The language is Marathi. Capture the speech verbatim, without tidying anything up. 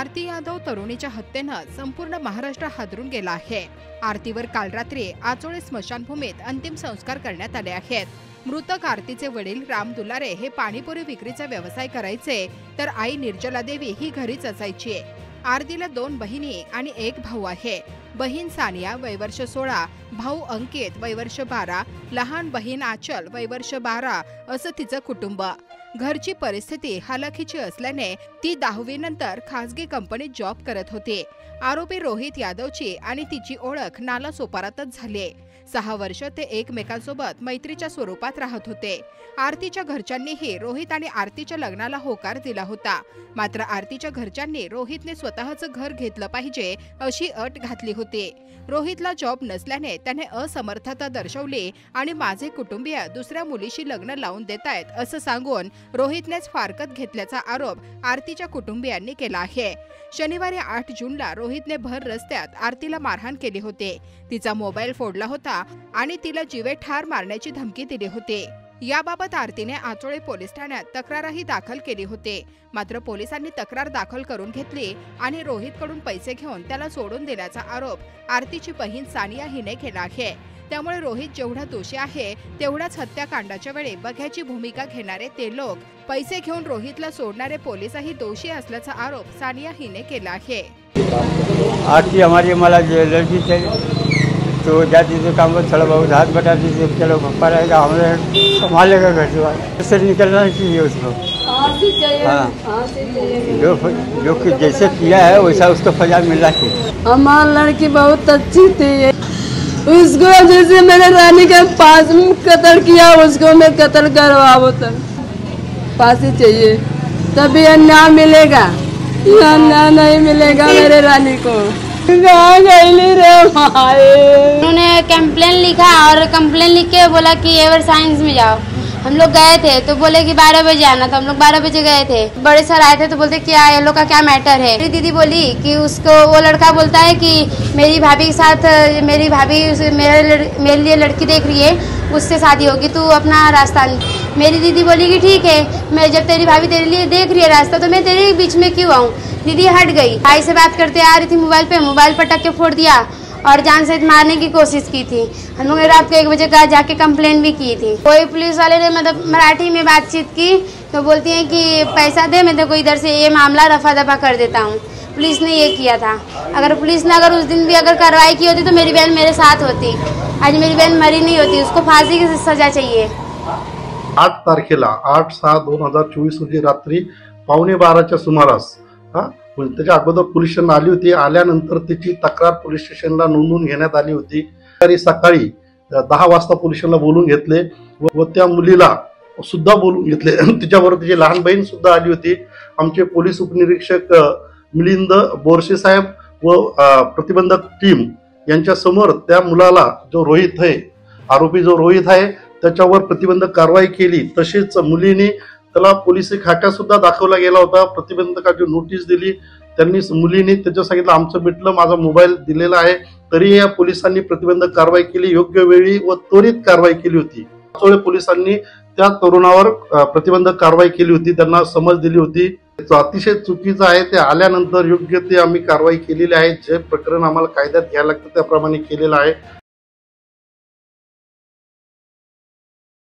आरती यादव तरुणीच्या हत्येनं संपूर्ण महाराष्ट्र हादरून गेला आहे। आरतीवर काल रात्री आचोळे स्मशानभूमीत अंतिम संस्कार करण्यात आले आहेत। मृतक आरतीचे वडील राम दुलारे हे पाणीपुरी विक्रीचा व्यवसाय करायचे, तर आई निर्जला देवी ही घरीच असायची। आरतीला दोन बहिणी आणि एक भाऊ आहे। बहीण सानिया वय वर्ष सोळा, भाऊ अंकित वय वर्ष बारा, लहान बहीण आचल वय वर्ष बारा असं तिचं कुटुंब। घरची परिस्थिती हालाखीची असल्याने ती दहावी नंतर खासगी कंपनीत जॉब करत होती। आरोपी रोहित यादवची आणि तिची ओळख नाला सोपारातच झाली। सहा वर्ष ते एकमेकांसोबत मैत्रीच्या स्वरूपात राहत होते। आरतीच्या घरच्यांनीही रोहित आणि आरतीच्या लग्नाला होकार दिला होता, मात्र आरतीच्या घरच्यांनी रोहितने स्वतःचं घर घेतलं पाहिजे अशी अट घातली होती। रोहितला जॉब नसल्याने त्याने असमर्थता दर्शवली आणि माझे कुटुंबीय दुसऱ्या मुलीशी लग्न लावून देतायत असं सांगून रोहितनेच फारकत घेतल्याचा आरोप आरतीच्या कुटुंबियांनी केला आहे। शनिवारी आठ जूनला रोहितने भर रस्त्यात आरतीला मारहाण केली होती, तिचा मोबाईल फोडला होता आणि तिला जीवे ठार मारण्याची धमकी दिली होती। याबाबत आरतीने आचोळे पोलीस ठाण्यात तक्रारही दाखल केली होती, मात्र पोलिसांनी तक्रार दाखल करून घेतली आणि रोहितकडून पैसे घेऊन त्याला सोडून दिल्याचा आरोप आरतीची बहीण सानिया हिने केला आहे। त्यामुळे रोहित जेवढा दोषी आहे तेवढाच हत्याकांडाच्या वेळी बघ्याची भूमिका घेणारे ते लोक, पैसे घेऊन रोहितला सोडणारे पोलीसही दोषी असल्याचा आरोप सानिया हिने केला आहे। आरती हमारी मला लड़की चाहिए तो जाती तो काम को थोड़ा बहुत हाथ बटाती थी, चलो पप्पा रहेगा हमें संभालेगा घर से से निकलना चाहिए उसको। हाँ, जो जो कि जैसे किया है वैसा उसको सजा मिलना चाहिए। हमारी लड़की बहुत अच्छी थी, उसको जैसे मैंने रानी के पास में कत्ल किया उसको मैं कत्ल करवाओ, तब फांसी चाहिए, तभी अन्याय मिलेगा। अन्याय नहीं मिलेगा मेरे रानी को। उन्होंने कंप्लेन लिखा और कंप्लेन लिख के बोला कि एवर साइंस में जाओ। हम लोग गए थे तो बोले कि बारह बजे आना, तो हम लोग बारह बजे गए थे। बड़े सर आए थे तो बोलते क्या ये लोग का क्या मैटर है। मेरी दीदी बोली कि उसको वो लड़का बोलता है कि मेरी भाभी के साथ मेरी भाभी मेरे मेरे लिए लड़की देख रही है, उससे शादी होगी, तू अपना रास्ता। मेरी दीदी बोली कि ठीक है, मैं जब तेरी भाभी तेरे लिए देख रही है रास्ता तो मैं तेरे बीच में क्यों आऊँ। दीदी हट गई। भाई से बात करते आ रही थी मोबाइल पे, मोबाइल पटक के फोड़ दिया और जान से मारने की कोशिश की थी। हम लोगों ने रात को एक बजे का जाके कंप्लेन भी की थी। कोई पुलिस वाले ने मतलब मराठी में बातचीत की तो बोलती हैं कि पैसा दे, मैं तो कोई इधर से ये मामला रफा दफा कर देता हूँ। पुलिस ने ये किया था। अगर पुलिस ने अगर उस दिन भी अगर कार्रवाई की होती तो मेरी बहन मेरे साथ होती, आज मेरी बहन मरी नहीं होती। उसको फांसी की सजा चाहिए। आठ तारखेला आठ सहा दोन हजार चोवीस रोजी रात्री पावणे बाराच्या सुमारास हा त्याच्या अगोदर पोलीस स्टेशन आली होती। आल्यानंतर त्याची तक्रार पोलीस स्टेशनला नोंदवून घेण्यात आली होती। सकाळी दहा वाजता पोलीस स्टेशनला बोलून घेतले व त्या मुलीला सुद्धा बोलून घेतले। तिच्याबरोबर तिची लहान बहीण सुद्धा आली होती। आमचे पोलीस उपनिरीक्षक मिलिंद बोरसे साहेब व प्रतिबंधक टीम यांच्या समोर त्या मुलाला जो रोहित आहे, आरोपी जो रोहित आहे त्याच्यावर प्रतिबंधक कारवाई केली। तसेच मुलीने त्याला पोलीस खाटा सुद्धा दाखवला गेला होता, प्रतिबंधकाची नोटीस दिली। त्यांनी मुलीने त्याच्या सांगितलं आमचं मिटलं, माझा मोबाईल दिलेला आहे, तरी या पोलिसांनी प्रतिबंधक कारवाई केली, योग्य वेळी व त्वरित कारवाई केली होती। आचोळे पोलिसांनी त्या तरुणावर प्रतिबंधक कारवाई केली होती, त्यांना समज दिली होती। अतिशय चुकीचं आहे, ते आल्यानंतर योग्य ते आम्ही कारवाई केलेली आहे। जे प्रकरण आम्हाला कायद्यात घ्यायला लागतं त्याप्रमाणे केलेलं आहे।